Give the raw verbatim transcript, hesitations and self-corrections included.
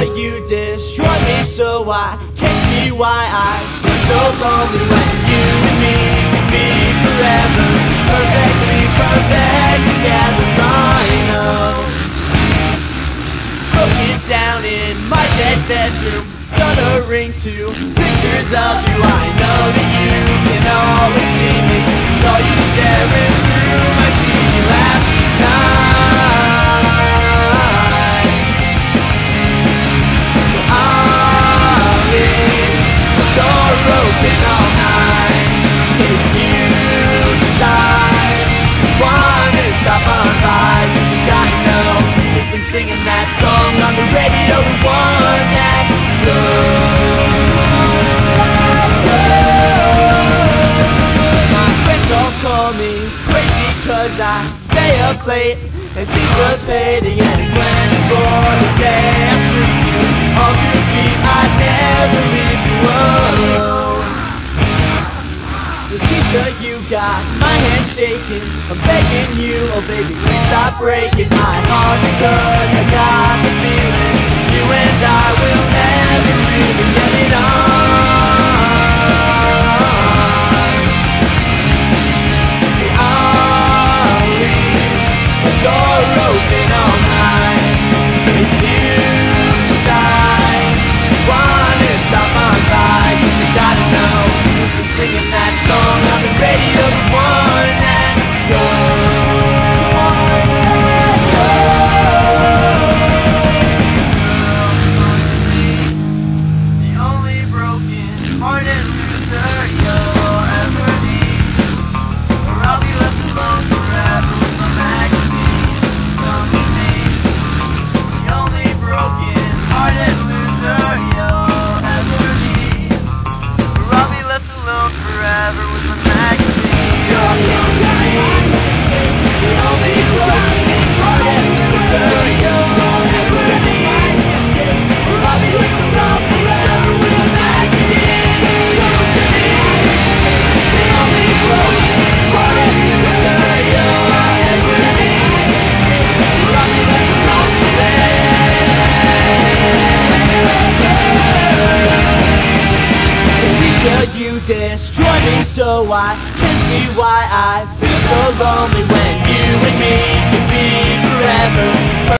you destroy me, so I can't see why I feel so lonely when you and me can be forever, perfectly perfect together. I know. Broken down in my dead bedroom, stuttering to pictures of you. I know that you can always see me, saw you staring through my T V last night. So I'll leave the door open all night. If you decide you wanna stop on by, cause you gotta know we've been singing that song on the radio, the one that my friends all call me crazy cause I stay up late anticipating any plans for the day. I sleep you off your feet, I'd never leave you alone. Leticia, you got my hand shaking, I'm begging you, oh baby, please stop breaking my heart, because I got the feeling you and I will never really get it on. I'll leave the door open all night. If you decide you wanna stop on by, cause you gotta know who's been singing that song on the radio, the one that you destroy me, so I can't see why I feel so lonely when you and me can be forever.